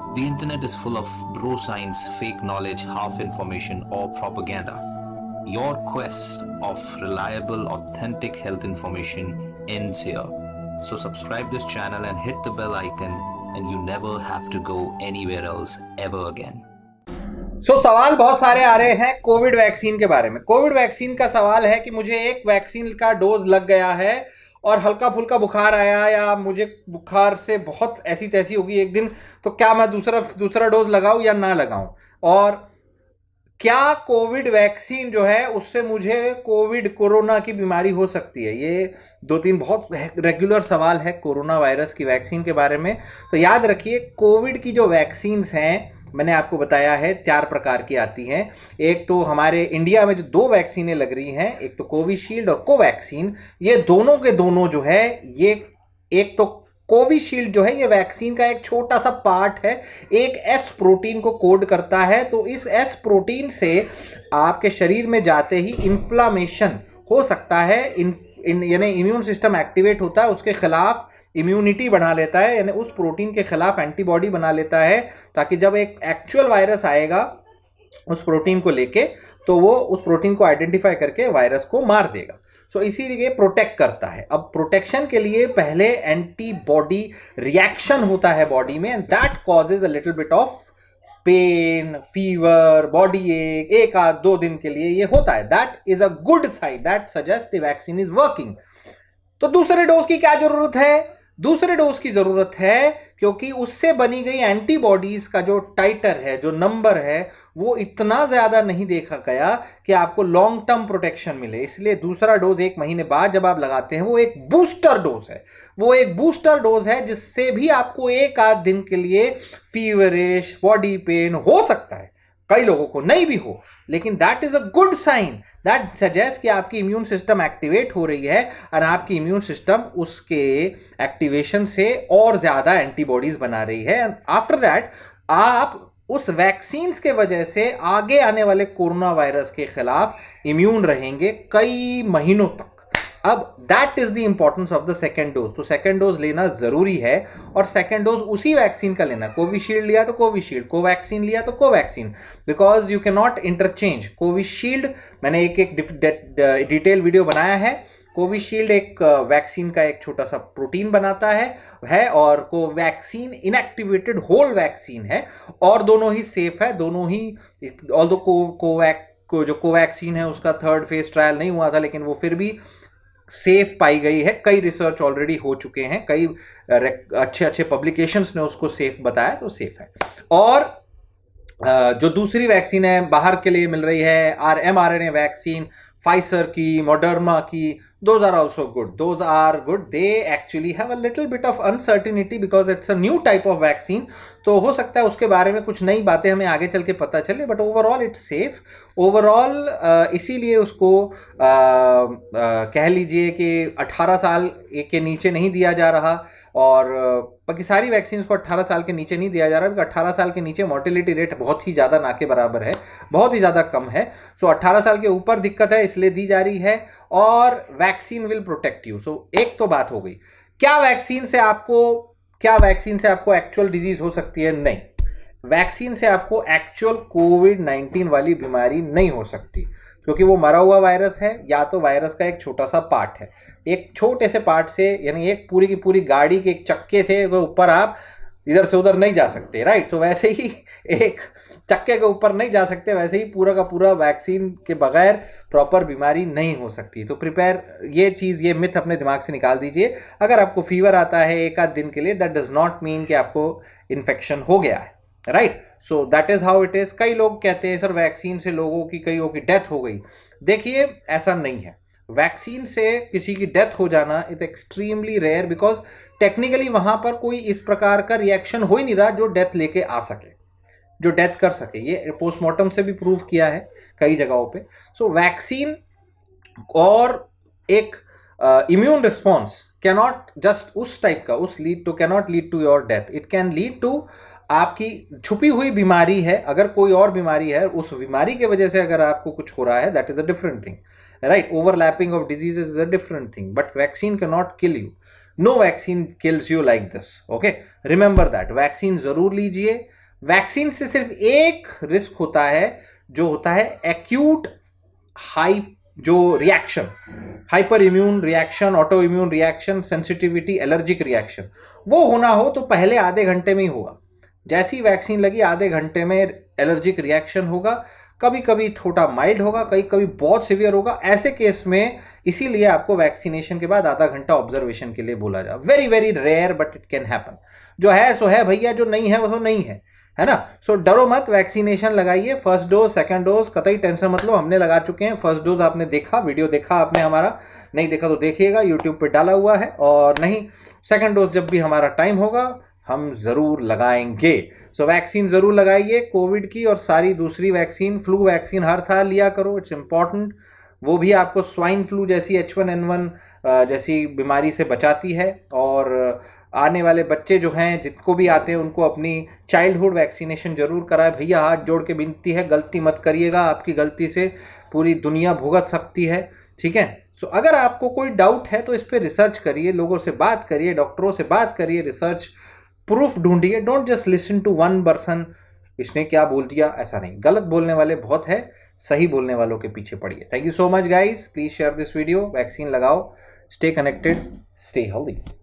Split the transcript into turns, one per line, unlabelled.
The internet is full of bro science, fake knowledge, half information, or propaganda. Your quest of reliable, authentic health information ends here. So subscribe this channel and hit the bell icon, and you never have to go anywhere else ever again.
सवाल बहुत सारे आ रहे हैं Covid vaccine के बारे में। Covid vaccine का सवाल है कि मुझे एक वैक्सीन का डोज लग गया है और हल्का फुल्का बुखार आया या मुझे बुखार से बहुत ऐसी तैसी होगी एक दिन, तो क्या मैं दूसरा डोज लगाऊं या ना लगाऊं, और क्या कोविड वैक्सीन जो है उससे मुझे कोरोना की बीमारी हो सकती है। ये दो तीन बहुत रेगुलर सवाल है कोरोना वायरस की वैक्सीन के बारे में। तो याद रखिए, कोविड की जो वैक्सीन्स हैं मैंने आपको बताया है 4 प्रकार की आती हैं। एक तो हमारे इंडिया में जो 2 वैक्सीनें लग रही हैं, एक तो कोविशील्ड और कोवैक्सीन, ये दोनों के दोनों जो है, ये एक तो कोविशील्ड जो है ये वैक्सीन का एक छोटा सा पार्ट है, एक एस प्रोटीन को कोड करता है। तो इस एस प्रोटीन से आपके शरीर में जाते ही इन्फ्लामेशन हो सकता है, यानी इम्यून सिस्टम एक्टिवेट होता है, उसके खिलाफ इम्यूनिटी बना लेता है, यानी उस प्रोटीन के खिलाफ एंटीबॉडी बना लेता है, ताकि जब एक एक्चुअल वायरस आएगा उस प्रोटीन को लेके तो वो उस प्रोटीन को आइडेंटिफाई करके वायरस को मार देगा। सो इसीलिए प्रोटेक्ट करता है। अब प्रोटेक्शन के लिए पहले एंटीबॉडी रिएक्शन होता है बॉडी में, and that causes a little bit of pain, fever, body एक 1-2 दिन के लिए ये होता है। That is a good sign, that suggest the vaccine is working. तो दूसरे डोज की क्या जरूरत है? दूसरे डोज की जरूरत है क्योंकि उससे बनी गई एंटीबॉडीज का जो टाइटर है, जो नंबर है, वो इतना ज्यादा नहीं देखा गया कि आपको लॉन्ग टर्म प्रोटेक्शन मिले। इसलिए दूसरा डोज 1 महीने बाद जब आप लगाते हैं वो एक बूस्टर डोज है। वो एक बूस्टर डोज है जिससे भी आपको 1-8 दिन के लिए फीवरिश, बॉडी पेन हो सकता है, कई लोगों को नहीं भी हो, लेकिन that is a good sign, that suggest कि आपकी इम्यून सिस्टम एक्टिवेट हो रही है और आपकी इम्यून सिस्टम उसके एक्टिवेशन से और ज्यादा एंटीबॉडीज बना रही है। आफ्टर दैट आप उस वैक्सीन के वजह से आगे आने वाले कोरोना वायरस के खिलाफ इम्यून रहेंगे कई महीनों तक। अब that is the importance of the second dose. तो सेकेंड डोज लेना जरूरी है, और सेकेंड डोज उसी वैक्सीन का लेना। कोविशील्ड लिया तो कोविशील्ड, कोवैक्सीन लिया तो Covaxin, because you can not interchange. Covishield मैंने एक डिटेल वीडियो बनाया है। कोविशील्ड एक वैक्सीन का एक छोटा सा प्रोटीन बनाता है और कोवैक्सीन इनएक्टिवेटेड होल वैक्सीन है, और दोनों ही सेफ है। दोनों ही, ऑल्दो जो कोवैक्सीन है उसका 3rd फेज ट्रायल नहीं हुआ था, लेकिन वो फिर भी सेफ पाई गई है। कई रिसर्च ऑलरेडी हो चुके हैं, कई अच्छे पब्लिकेशंस ने उसको सेफ बताया, तो सेफ है। और जो दूसरी वैक्सीन है बाहर के लिए मिल रही है, mRNA वैक्सीन, फाइजर की, मॉडर्ना की, those are also good. Those are good. They actually have a little bit of uncertainty because it's a new type of vaccine. तो हो सकता है उसके बारे में कुछ नई बातें हमें आगे चल के पता चले, but overall it's safe. Overall इसीलिए उसको कह लीजिए कि 18 साल के नीचे नहीं दिया जा रहा, और बाकी सारी वैक्सीन को 18 साल के नीचे नहीं दिया जा रहा, क्योंकि 18 साल के नीचे मोर्टेलिटी रेट बहुत ही ज़्यादा ना के बराबर है, बहुत ही ज़्यादा कम है। सो 18 साल के ऊपर दिक्कत है, इसलिए दी जा रही है, और vaccine will protect you. So एक तो बात हो गई। क्या वैक्सीन से आपको एक्चुअल डिजीज हो सकती है? नहीं, वैक्सीन से आपको एक्चुअल कोविड-19 वाली बीमारी नहीं हो सकती, क्योंकि वो मरा हुआ वायरस है, या तो वायरस का एक छोटा सा पार्ट है। एक छोटे से पार्ट से, यानी एक पूरी की पूरी गाड़ी के एक चक्के से ऊपर आप इधर से उधर नहीं जा सकते, राइट? तो वैसे ही एक चक्के के ऊपर नहीं जा सकते, वैसे ही पूरा का पूरा वैक्सीन के बगैर प्रॉपर बीमारी नहीं हो सकती। तो प्रिपेयर, ये मिथ अपने दिमाग से निकाल दीजिए। अगर आपको फीवर आता है 1-8 दिन के लिए, दैट डज नॉट मीन कि आपको इन्फेक्शन हो गया है, right? So that is how it is. कई लोग कहते हैं सर वैक्सीन से कईयों की डेथ हो गई। देखिए, ऐसा नहीं है। वैक्सीन से किसी की डेथ हो जाना is extremely rare, because technically वहां पर कोई इस प्रकार का रिएक्शन हो ही नहीं रहा जो डेथ लेके आ सके, जो डेथ कर सके। ये पोस्टमार्टम से भी प्रूव किया है कई जगहों पे। सो वैक्सीन और एक इम्यून रिस्पॉन्स कैनॉट जस्ट उस टाइप का cannot lead to your death. It can lead to आपकी छुपी हुई बीमारी है, अगर कोई और बीमारी है, उस बीमारी की वजह से अगर आपको कुछ हो रहा है, that is a different thing, right? Overlapping of diseases is a different thing, but vaccine can not kill you. No vaccine kills you like this, okay? Remember that. Vaccine जरूर लीजिए, वैक्सीन से सिर्फ एक रिस्क होता है, जो होता है एक्यूट जो reaction, hyper immune reaction, auto immune reaction, sensitivity, allergic reaction. वो होना हो तो पहले आधे घंटे में ही होगा। जैसी वैक्सीन लगी आधे घंटे में एलर्जिक रिएक्शन होगा, कभी कभी थोड़ा माइल्ड होगा, कभी कभी बहुत सीवियर होगा। ऐसे केस में इसीलिए आपको वैक्सीनेशन के बाद आधा घंटा ऑब्जर्वेशन के लिए बोला जाए। Very very rare but it can happen. जो है सो है भैया, जो नहीं है वो तो नहीं है ना। सो डरो मत, वैक्सीनेशन लगाइए। फर्स्ट डोज, सेकंड डोज, कतई टेंशन मत लो, हमने लगा चुके हैं। फर्स्ट डोज आपने देखा, वीडियो देखा आपने हमारा, नहीं देखा तो देखिएगा, यूट्यूब पे डाला हुआ है। और नहीं, सेकंड डोज जब भी हमारा टाइम होगा हम जरूर लगाएंगे। सो वैक्सीन जरूर लगाइए, कोविड की और सारी दूसरी वैक्सीन, फ्लू वैक्सीन हर साल लिया करो, इट्स इंपॉर्टेंट। वो भी आपको स्वाइन फ्लू जैसी H1N1 जैसी बीमारी से बचाती है। और आने वाले बच्चे जो हैं, जिनको भी आते हैं, उनको अपनी चाइल्डहुड वैक्सीनेशन जरूर कराएं। भैया हाथ जोड़ के विनती है, गलती मत करिएगा, आपकी गलती से पूरी दुनिया भुगत सकती है, ठीक है। सो अगर आपको कोई डाउट है तो इस पर रिसर्च करिए, लोगों से बात करिए, डॉक्टरों से बात करिए, रिसर्च प्रूफ ढूंढिए। Don't just listen to one person, इसने क्या बोल दिया, ऐसा नहीं। गलत बोलने वाले बहुत है, सही बोलने वालों के पीछे पड़िए। Thank you so much guys, please share this video. Vaccine लगाओ, स्टे कनेक्टेड, स्टे हेल्दी।